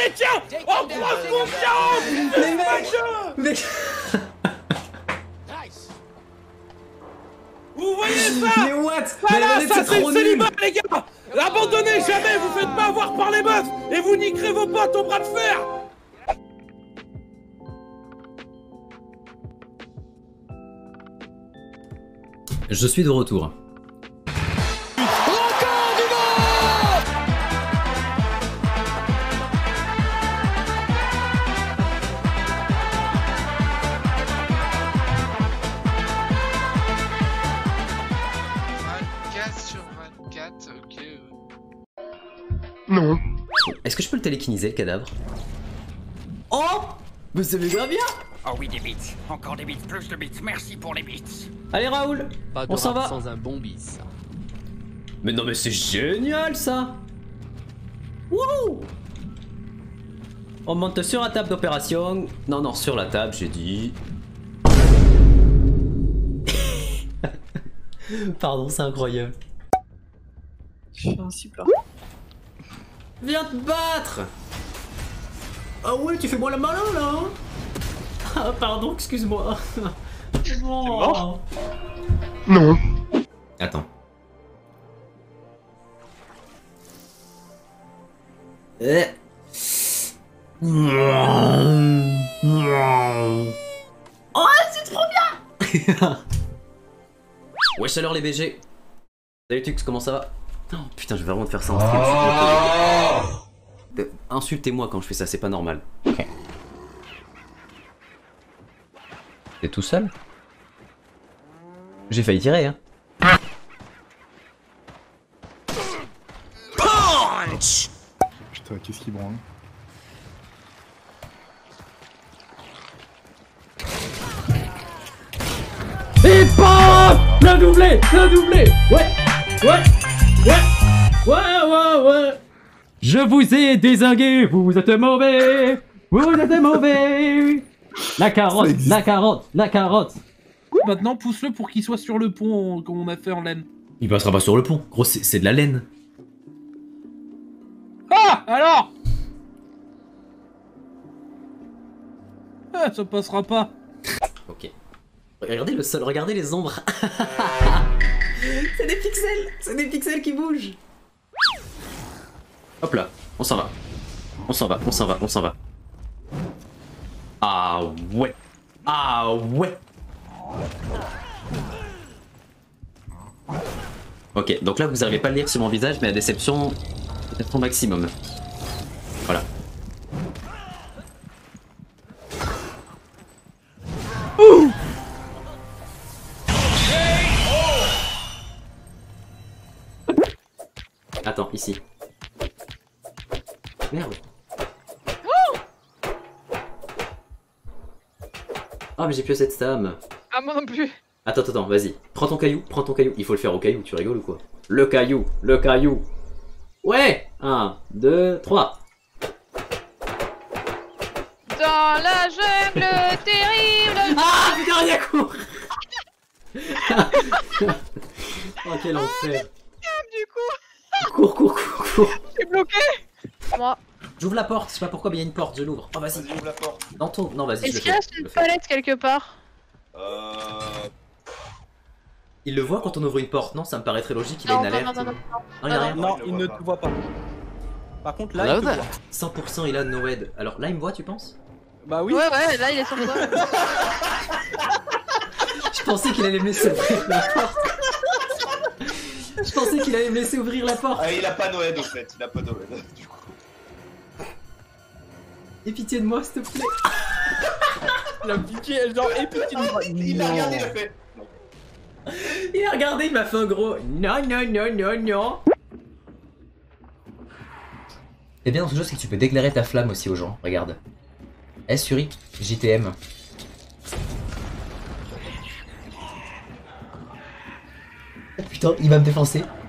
Allez, tiens! En croise confiance! Mais mec. Vous voyez ça? Mais what? Voilà, Mais ça c'est c'est trop le nul. célibat, les gars! Abandonnez jamais, vous faites pas avoir par les meufs et vous niquerez vos potes au bras de fer! Je suis de retour. Encore du monde. Sur 24, ok. Non. Est-ce que je peux le télékiniser, le cadavre? Oh! Mais c'est méga bien! Oh oui, des bits. Encore des bits, plus de bits. Merci pour les bits. Allez Raoul, Pas de on s'en rap va. sans un bon bis. Mais non mais c'est génial ça! Wouhou! On monte sur la table d'opération. Non, non, sur la table, j'ai dit. Pardon, c'est incroyable. Je suis un super. Viens te battre! Ah ouais, tu fais moi la malin là! Ah pardon, excuse-moi. Oh. Non. Attends. Oh, c'est trop bien! Wesh alors les BG. Salut Tux, comment ça va? Oh, putain, je vais vraiment te faire ça en stream. Insultez-moi quand je fais ça, c'est pas normal. Ok. T'es tout seul? J'ai failli tirer, hein. Putain, qu'est-ce qui branle? Et paf! Le doublé! Le doublé! Ouais! Ouais! Ouais! Je vous ai désingué, vous êtes mauvais! Vous êtes mauvais! La carotte! La carotte! La carotte! Maintenant, pousse-le pour qu'il soit sur le pont qu'on a fait en laine. Il passera pas sur le pont. Gros, c'est de la laine. Ah! Alors? Ah, ça passera pas. Ok. Regardez le sol, regardez les ombres. C'est des pixels! C'est des pixels qui bougent! Hop là, on s'en va. On s'en va, on s'en va, on s'en va. Ah ouais! Ah ouais! Ok, donc là vous n'arrivez pas à le lire sur mon visage, mais la déception est au maximum. Voilà. Ouh! Attends, ici. Merde. Ah mais j'ai plus cette stam. Ah, moi non plus. Attends, attends, vas-y. Prends ton caillou, prends ton caillou. Il faut le faire au caillou, tu rigoles ou quoi? Le caillou, le caillou. Ouais! 1, 2, 3. Dans la jungle terrible. Ah putain, rien court. Oh quel enfer. Du coup, Cours, cours, cours, cours. j'ai bloqué. Moi. J'ouvre la porte, je sais pas pourquoi, mais il y a une porte, je l'ouvre. Oh vas-y. Ouvre la porte. Dans ton... Non vas-y, je Est-ce le qu'il fais. reste je une le fais. palette quelque part? Il le voit quand on ouvre une porte, non? Ça me paraît très logique, il a Non, une non, alerte. non, non, non. Non, il y a rien. Non, il ne te voit pas. Par contre, là, il te voit. 100% il a Noed. Alors là, il me voit, tu penses? Bah oui. Ouais, ouais, là il est sur toi. Je pensais qu'il allait me laisser ouvrir la porte. Je pensais qu'il allait me laisser ouvrir la porte. Ah, il a pas Noël au fait, il a pas Noël du coup. Aie pitié de moi, s'il te plaît. Il a piqué, genre, et pitié de moi. Il a regardé, il a fait. Il a regardé, il m'a fait un gros non, non, non, non, non. Et bien dans ce jeu, c'est que tu peux déclarer ta flamme aussi aux gens. Regarde. S sur X, JTM. Oh putain, il va me défoncer.